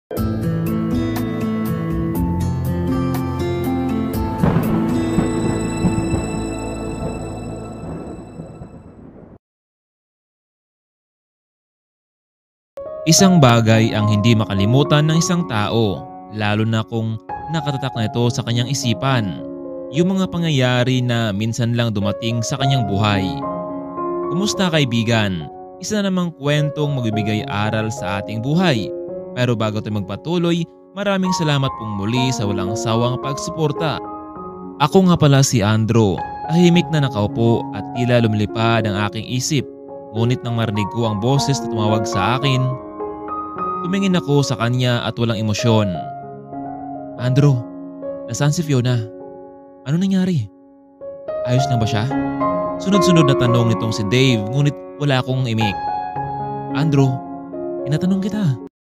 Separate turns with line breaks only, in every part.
Isang bagay ang hindi makalimutan ng isang tao, lalo na kung nakatatak na ito sa kanyang isipan. Yung mga pangyayari na minsan lang dumating sa kanyang buhay. Kumusta kaibigan? Isa na namang kwentong magbibigay aral sa ating buhay. Pero bago tayo magpatuloy, maraming salamat pong muli sa walang sawang pagsuporta. Ako nga pala si Andrew, tahimik na nakaupo at tila lumilipad ang aking isip. Ngunit nang marinig ko ang boses na tumawag sa akin, tumingin ako sa kanya at walang emosyon. Andrew, nasaan si Fiona? Ano nangyari? Ayos na ba siya? Sunod-sunod na tanong nitong si Dave ngunit wala akong imik. Andrew, tinatanong kita.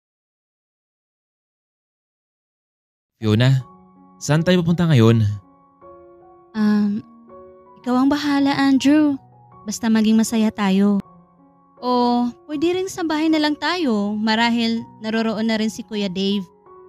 Fiona, saan tayo papunta ngayon?
Ikaw ang bahala, Andrew. Basta maging masaya tayo. O pwede rin sa bahay na lang tayo marahil naroroon na rin si Kuya Dave.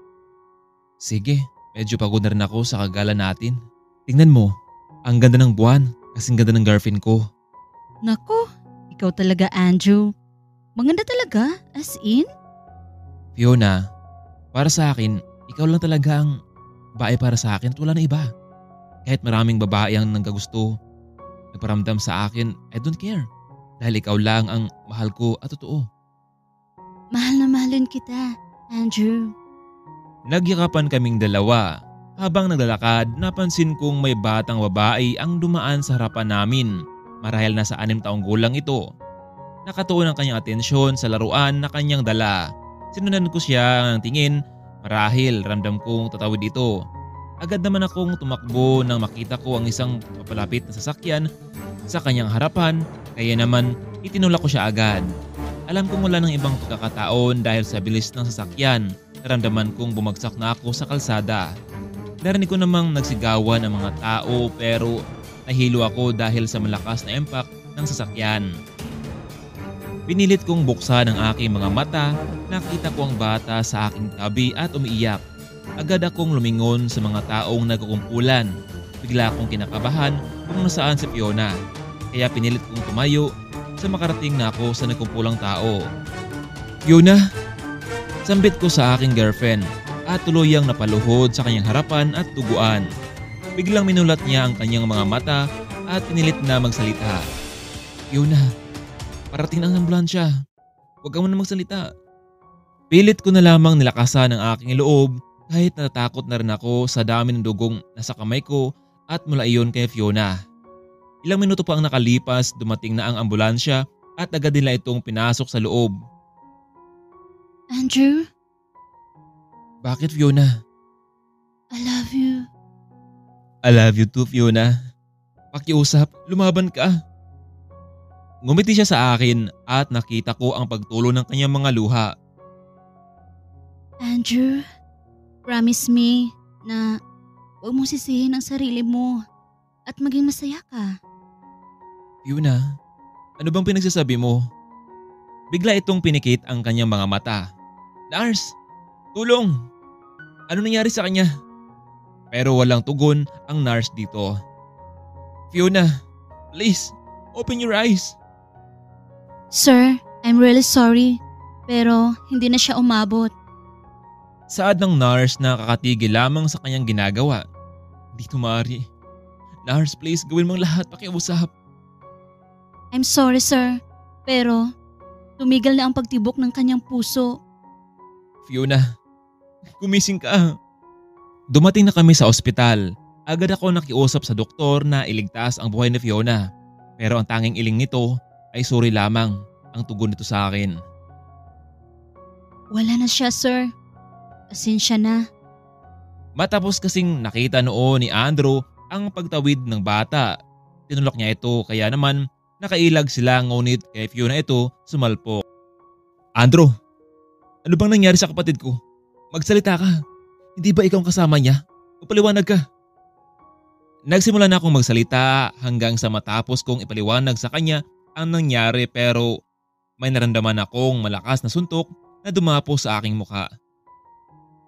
Sige, medyo pagod na rin ako sa kagala natin. Tingnan mo, ang ganda ng buwan kasing ganda ng girlfriend ko.
Nako, ikaw talaga, Andrew. Maganda talaga, as in?
Fiona, para sa akin, ikaw lang talaga ang babae para sa akin at wala na iba. Kahit maraming babae ang nagkagusto, nagparamdam sa akin, I don't care. Dahil ikaw lang ang mahal ko at totoo.
Mahal na mahalin kita, Andrew.
Nagyakapan kaming dalawa. Habang naglalakad, napansin kong may batang babae ang dumaan sa harapan namin. Marahil nasa 6 taong gulang ito. Nakatuon ang kanyang atensyon sa laruan na kanyang dala. Sinundan ko siya ng tingin, marahil ramdam kong tatawid ito. Agad naman akong tumakbo nang makita ko ang isang papalapit na sasakyan sa kanyang harapan, kaya naman itinulak ko siya agad. Alam kong wala ng ibang pagkakataon dahil sa bilis ng sasakyan. Naramdaman kong bumagsak na ako sa kalsada. Narinig ko namang nagsigawan ang mga tao pero nahilo ako dahil sa malakas na impact ng sasakyan. Pinilit kong buksan ang aking mga mata, nakita ko ang bata sa aking tabi at umiiyak. Agad akong lumingon sa mga taong nagkukumpulan. Bigla akong kinakabahan kung nasaan si Fiona. Kaya pinilit kong tumayo sa makarating na ako sa nagkumpulang tao. Fiona! Sambit ko sa aking girlfriend at tuluyang napaluhod sa kanyang harapan at tuguan. Biglang minulat niya ang kanyang mga mata at pinilit na magsalita. Fiona, parating ang ambulansya. Huwag ka muna magsalita. Pilit ko na lamang nilakasan ang aking loob kahit natatakot na rin ako sa dami ng dugong nasa kamay ko at mula iyon kay Fiona. Ilang minuto pa ang nakalipas, dumating na ang ambulansya at agad nila itong pinasok sa loob.
Andrew?
Bakit, Fiona?
I love you.
I love you too, Fiona. Pakiusap, lumaban ka. Ngumiti siya sa akin at nakita ko ang pagtulo ng kanyang mga luha.
Andrew, promise me na huwag mong sisihin ang sarili mo at maging masaya ka.
Fiona, ano bang pinagsasabi mo? Bigla itong pinikit ang kanyang mga mata. Lars, tulong! Ano nangyari sa kanya? Pero walang tugon ang nurse dito. Fiona, please, open your eyes.
Sir, I'm really sorry, pero hindi na siya umabot.
Saad ng nurse na kakatigil lamang sa kanyang ginagawa. Dito maaari. Nurse, please, gawin mong lahat, pakiusap.
I'm sorry, sir, pero tumigil na ang pagtibok ng kanyang puso.
Fiona, gumising ka. Dumating na kami sa ospital. Agad ako nakiusap sa doktor na iligtas ang buhay ni Fiona. Pero ang tanging iling nito ay sorry lamang ang tugon nito sa akin.
Wala na siya, sir. Pasensya na.
Matapos kasing nakita noon ni Andrew ang pagtawid ng bata. Tinulak niya ito kaya naman nakailag sila ngunit kay Fiona ito sumalpok. Andrew, ano bang nangyari sa kapatid ko? Magsalita ka. Hindi ba ikaw ang kasama niya? Paliwanag ka. Nagsimula na akong magsalita hanggang sa matapos kong ipaliwanag sa kanya ang nangyari pero may naramdaman akong malakas na suntok na dumapo sa aking mukha.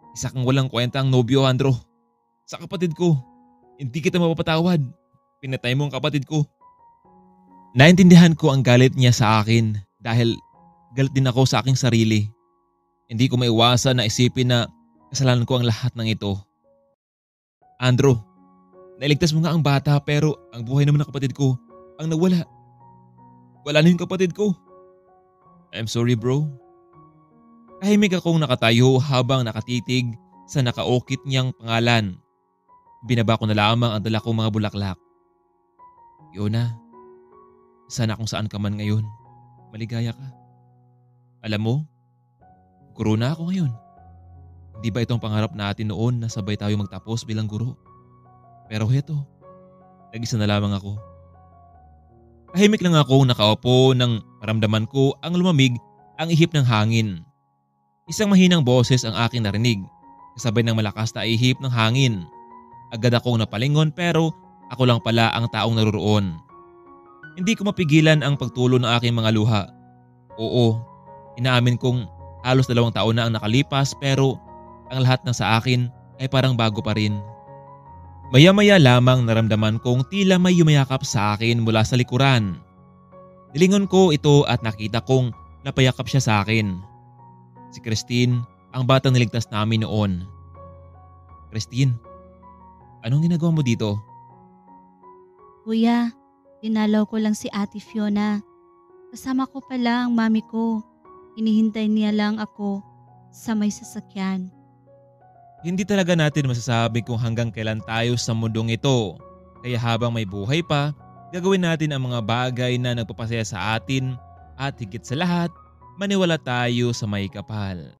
Isa kang walang kwenta ang nobyo, Andro. Sa kapatid ko, hindi kita mapapatawad. Pinatay mo ang kapatid ko. Naintindihan ko ang galit niya sa akin dahil galit din ako sa aking sarili. Hindi ko maiwasan na isipin na kasalanan ko ang lahat ng ito. Andro, nailigtas mo nga ang bata pero ang buhay naman ng kapatid ko ang nawala. Wala na yung kapatid ko. I'm sorry, bro. Tahimik akong nakatayo habang nakatitig sa nakaukit niyang pangalan. Binaba ko na lamang ang dala kong mga bulaklak. Yona, sana kung saan ka man ngayon, maligaya ka. Alam mo, guro na ako ngayon. Di ba itong pangarap natin noon na sabay tayo magtapos bilang guro? Pero heto, nag-isa na lamang ako. Tahimik lang ako nakaupo nang maramdaman ko ang lumamig ang ihip ng hangin. Isang mahinang boses ang aking narinig, kasabay ng malakas na ihip ng hangin. Agad akong napalingon pero ako lang pala ang taong naroroon. Hindi ko mapigilan ang pagtulo ng aking mga luha. Oo, inaamin kong halos 2 taon na ang nakalipas pero ang lahat ng sa akin ay parang bago pa rin. Maya-maya lamang naramdaman kong tila may yumayakap sa akin mula sa likuran. Nilingon ko ito at nakita kong napayakap siya sa akin. Si Christine, ang batang niligtas namin noon. Christine, anong ginagawa mo dito?
Kuya, dinalaw ko lang si Ate Fiona. Kasama ko pala ang mami ko. Hinihintay niya lang ako sa may sasakyan.
Hindi talaga natin masasabi kung hanggang kailan tayo sa mundong ito. Kaya habang may buhay pa, gagawin natin ang mga bagay na nagpapasaya sa atin at higit sa lahat, maniwala tayo sa may kapal.